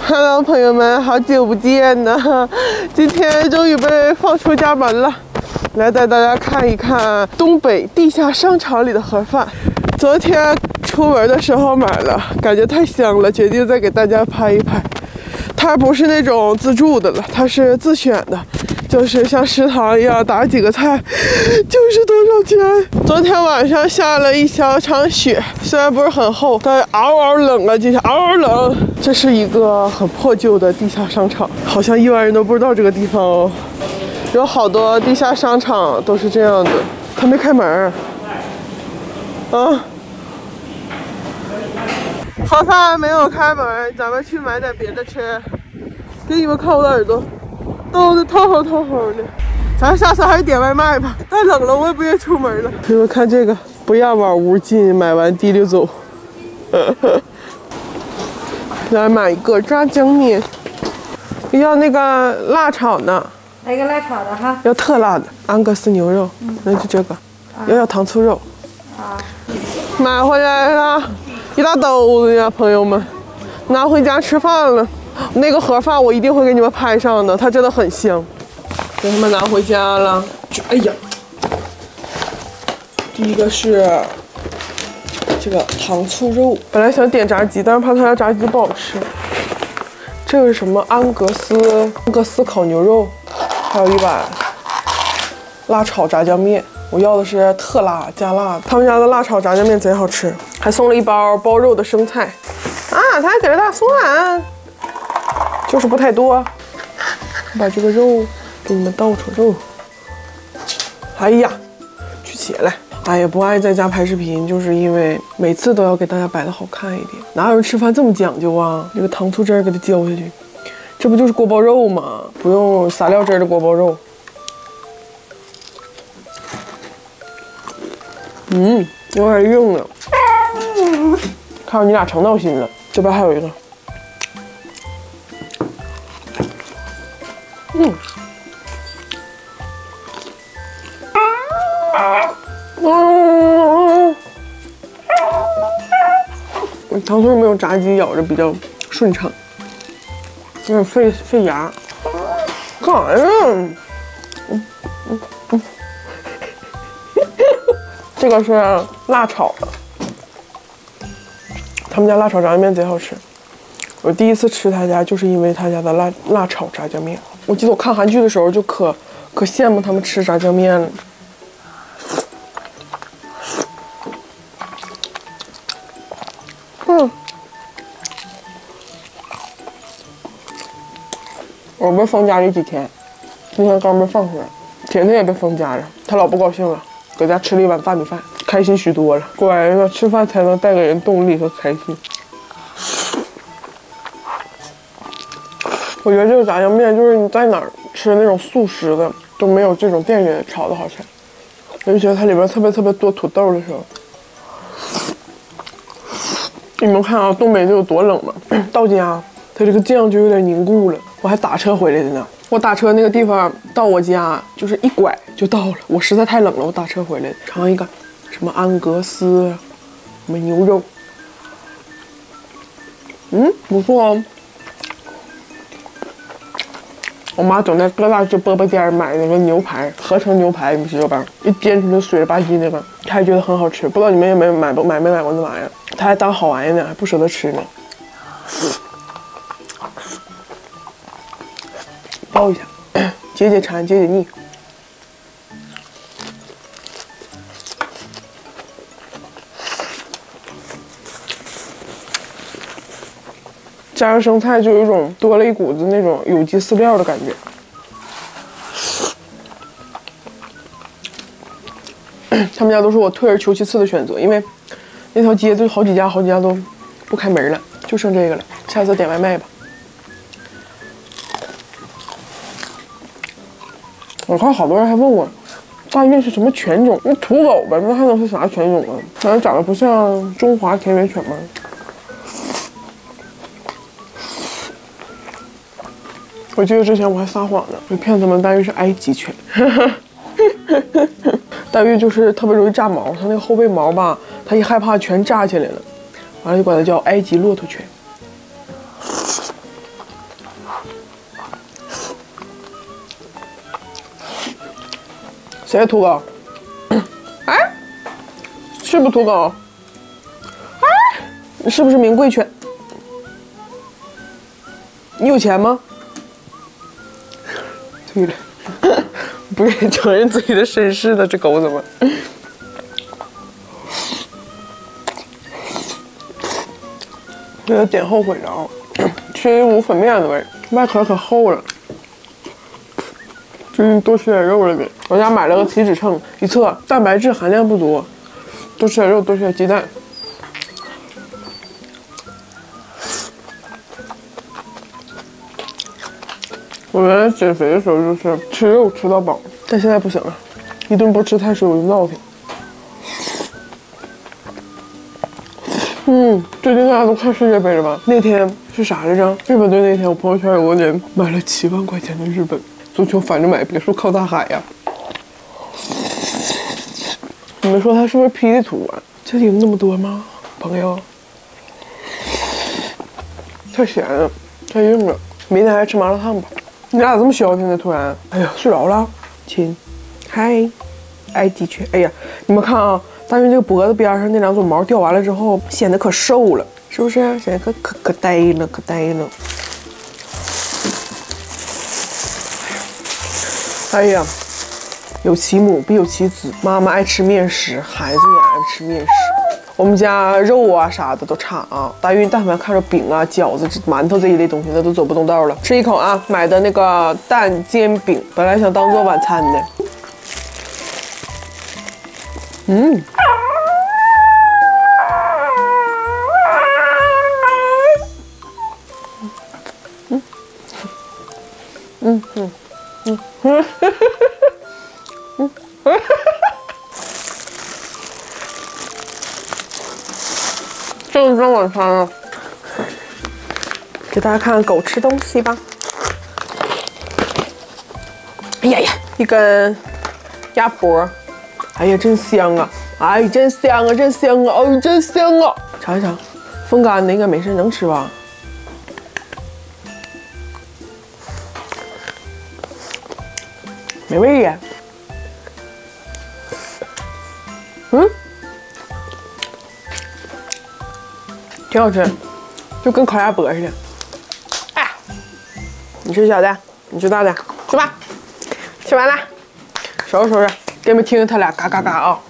Hello， 朋友们，好久不见呢！今天终于被放出家门了，来带大家看一看东北地下商场里的盒饭。昨天出门的时候买了，感觉太香了，决定再给大家拍一拍。它不是那种自助的了，它是自选的，就是像食堂一样打几个菜就是多少钱。昨天晚上下了一小场雪，虽然不是很厚，但嗷嗷冷啊，今天嗷嗷冷。这是一个很破旧的地下商场，好像亿万人都不知道这个地方哦。有好多地下商场都是这样的，它没开门啊。盒饭没有开门，咱们去买点别的吃。给你们看我的耳朵，冻得透红透红的。咱下次还是点外卖吧，太冷了，我也不愿意出门了。你们看这个，不让往屋进，买完提溜走。来买一个炸酱面，要那个辣炒的。 来一个辣炒的哈。 要特辣的，安格斯牛肉，那就这个。要糖醋肉。 啊。 买回来了，一大兜子呀，朋友们，拿回家吃饭了。那个盒饭我一定会给你们拍上的，它真的很香。给他们拿回家了。哎呀，第一个是这个糖醋肉，本来想点炸鸡，但是怕他家炸鸡不好吃。这个是什么？安格斯烤牛肉，还有一碗辣炒炸酱面。我要的是特辣加辣的，他们家的辣炒炸酱面贼好吃，还送了一包包肉的生菜。啊，他还给了大蒜，就是不太多。把这个肉给你们倒出肉。哎呀，举起来！哎呀，不爱在家拍视频，就是因为每次都要给大家摆的好看一点。哪有人吃饭这么讲究啊？这个糖醋汁儿给它浇下去，这不就是锅包肉吗？不用撒料汁的锅包肉。有点硬了。看你俩成闹心了。这边还有一个。糖醋肉没有炸鸡咬着比较顺畅，有点费牙。干啥呀？这个是辣炒的，他们家辣炒炸酱面贼好吃。我第一次吃他家，就是因为他家的辣炒炸酱面。我记得我看韩剧的时候就可羡慕他们吃炸酱面了。我被封家里几天，今天刚被放出来，甜甜也被封家了，他老不高兴了，搁家吃了一碗大米饭，开心许多了。乖了，吃饭才能带给人动力和开心。我觉得这个炸酱面就是你在哪儿吃那种速食的都没有这种店里炒的好吃，尤其是它里边特别多土豆的时候。你们看啊，东北就有多冷吗？到家它这个酱就有点凝固了。我还打车回来的呢，我打车那个地方到我家就是一拐就到了。我实在太冷了，我打车回来的。尝一个什么安格斯什么牛肉，不错哦。我妈总在各大直播间买那个牛排，合成牛排，你知道吧？一煎出来水了吧唧那个，她还觉得很好吃。不知道你们有没有买过那玩意儿？她还当好玩意呢，还不舍得吃呢。包一下，解解馋，解解腻。加上生菜，就有一种多了一股子那种有机饲料的感觉。他们家都是我退而求其次的选择，因为那条街就好几家都不开门了，就剩这个了。下次点外卖吧。我看好多人还问我，大运是什么犬种？那土狗呗，那还能是啥犬种啊？反正长得不像中华田园犬吗？我记得之前我还撒谎呢，就骗他们大运是埃及犬。大运就是特别容易炸毛，它那个后背毛吧，它一害怕全炸起来了，完了就管它叫埃及骆驼犬。 谁土狗？哎，是不是土狗？哎，你是不是名贵犬？你有钱吗？对了，不愿意承认自己的身世的这狗子们。有点点后悔了啊，吃一股粉面的味，外壳可厚了。最近多吃点肉了呗。我家买了个体脂秤，一测蛋白质含量不多，多吃点肉，多吃点鸡蛋。我原来减肥的时候就是吃肉吃到饱，但现在不行了，一顿不吃碳水我就闹腾。最近大家都看世界杯了吧？那天是啥来着？日本队那天，我朋友圈有个人买了7万块钱的日本足球，反着买，别墅靠大海呀。你们说他是不是 P 的图啊？这里有那么多吗，朋友？太咸了，太硬了，明天还吃麻辣烫吧。你俩咋这么消停呢？突然，哎呀，睡着了，亲，嗨，哎，的确，哎呀，你们看啊。大运这个脖子边上那2撮毛掉完了之后，显得可瘦了，是不是？显得可呆了，可呆了。哎呀，有其母必有其子，妈妈爱吃面食，孩子也爱吃面食。我们家肉啊啥的都差啊。大运但凡看着饼啊、饺子、馒头这一类东西，那都走不动道了。吃一口啊，买的那个蛋煎饼，本来想当做晚餐的。这是晚餐了，给大家看看狗吃东西吧。哎呀呀，一根鸭脖，哎呀，真香啊！哎，真香啊，真香啊！哎，真香啊！尝一尝，风干的应该没事，能吃吧？没味呀。挺好吃，就跟烤鸭脖似的。哎，你吃小的，你吃大的，去吧。吃完了，收拾收拾，给你们听听他俩嘎嘎嘎啊。